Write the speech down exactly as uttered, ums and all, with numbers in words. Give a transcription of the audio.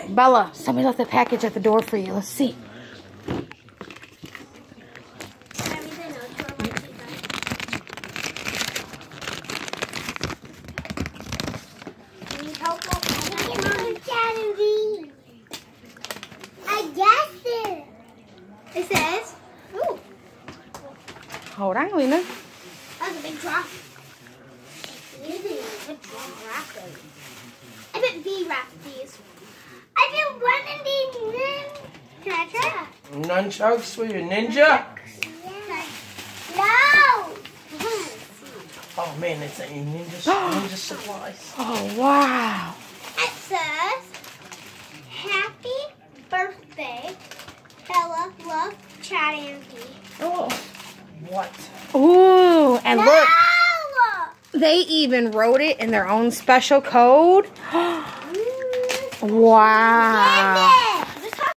Bella, somebody left a package at the door for you. Let's see. I guessed it. It says, ooh. Hold on, Lena. That was a big drop. I bet V wrapped these. I did one of these. Can I try? Nunchucks for your ninja? Yeah. No! Oh man, it's a ninja, ninja supplies. Oh, wow. It says, happy birthday, Bella, love, Chad, and V. Oh, what? Ooh, and No! look. They even wrote it in their own special code. Wow.